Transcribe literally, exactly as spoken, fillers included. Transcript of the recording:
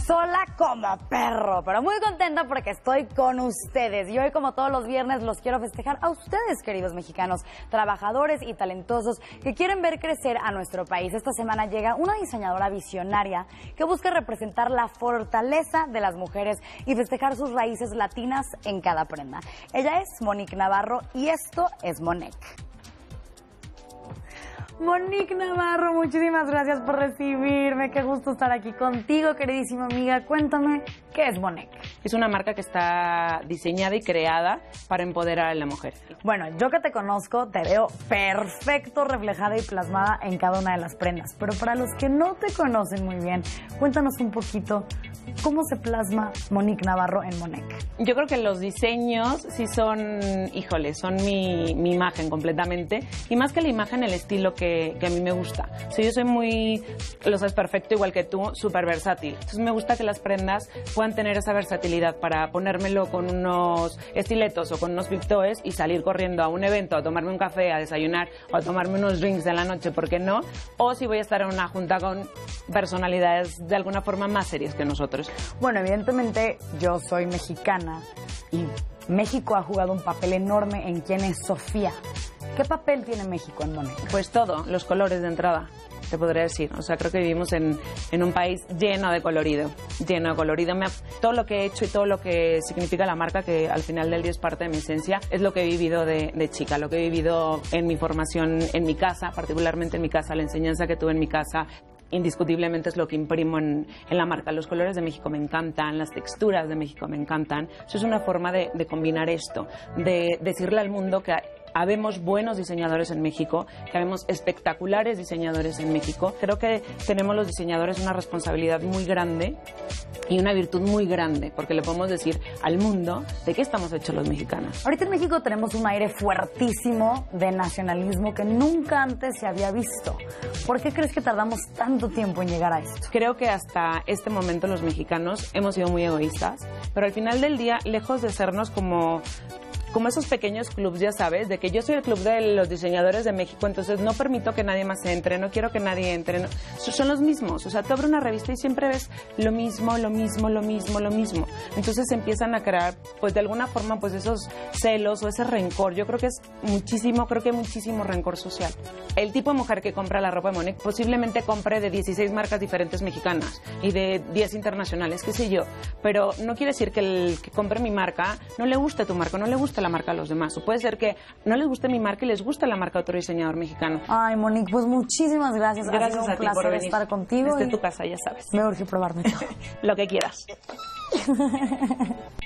sola como perro, pero muy contenta porque estoy con ustedes. Y hoy, como todos los viernes, los quiero festejar a ustedes, queridos mexicanos, trabajadores y talentosos que quieren ver crecer a nuestro país. Esta semana llega una diseñadora visionaria que busca representar la fortaleza de las mujeres y festejar sus raíces latinas en cada prenda. Ella es Monique Navarro y esto es Monek. Monique Navarro, muchísimas gracias por recibirme. Qué gusto estar aquí contigo, queridísima amiga. Cuéntame, ¿qué es Monek? Es una marca que está diseñada y creada para empoderar a la mujer. Bueno, yo que te conozco, te veo perfecto reflejada y plasmada en cada una de las prendas. Pero para los que no te conocen muy bien, cuéntanos un poquito cómo se plasma Monique Navarro en Monek. Yo creo que los diseños sí son, híjole, son mi, mi imagen completamente. Y más que la imagen, el estilo que Que, que a mí me gusta. O sea, yo soy muy, lo sabes perfecto, igual que tú, súper versátil. Entonces me gusta que las prendas puedan tener esa versatilidad para ponérmelo con unos estiletos o con unos big toes y salir corriendo a un evento, a tomarme un café, a desayunar o a tomarme unos drinks en la noche, ¿por qué no? O si voy a estar en una junta con personalidades de alguna forma más serias que nosotros. Bueno, evidentemente yo soy mexicana y México ha jugado un papel enorme en quién es Sofía. ¿Qué papel tiene México en Monek? Pues todo, los colores de entrada, te podría decir. O sea, creo que vivimos en, en un país lleno de colorido, lleno de colorido. Me ha, todo lo que he hecho y todo lo que significa la marca, que al final del día es parte de mi esencia, es lo que he vivido de, de chica, lo que he vivido en mi formación en mi casa, particularmente en mi casa, la enseñanza que tuve en mi casa. Indiscutiblemente es lo que imprimo en, en la marca. Los colores de México me encantan, las texturas de México me encantan. Eso es una forma de, de combinar esto, de decirle al mundo que habemos buenos diseñadores en México, que habemos espectaculares diseñadores en México. Creo que tenemos los diseñadores una responsabilidad muy grande y una virtud muy grande, porque le podemos decir al mundo de qué estamos hechos los mexicanos. Ahorita en México tenemos un aire fuertísimo de nacionalismo que nunca antes se había visto. ¿Por qué crees que tardamos tanto tiempo en llegar a esto? Creo que hasta este momento los mexicanos hemos sido muy egoístas, pero al final del día, lejos de sernos como... como esos pequeños clubs, ya sabes, de que yo soy el club de los diseñadores de México, entonces no permito que nadie más entre, no quiero que nadie entre. No. Son los mismos, o sea, tú abres una revista y siempre ves lo mismo, lo mismo, lo mismo, lo mismo. Entonces empiezan a crear, pues de alguna forma, pues esos celos o ese rencor. Yo creo que es muchísimo, creo que hay muchísimo rencor social. El tipo de mujer que compra la ropa de Monek posiblemente compre de dieciséis marcas diferentes mexicanas y de diez internacionales, qué sé yo, pero no quiere decir que el que compre mi marca no le guste tu marca, no le gusta la marca a los demás. O puede ser que no les guste mi marca y les guste la marca de otro diseñador mexicano. Ay, Monique, pues muchísimas gracias. Gracias ha sido un a ti placer por venir. estar contigo. Desde y... tu casa, ya sabes. Me urge probarme todo. Lo que quieras.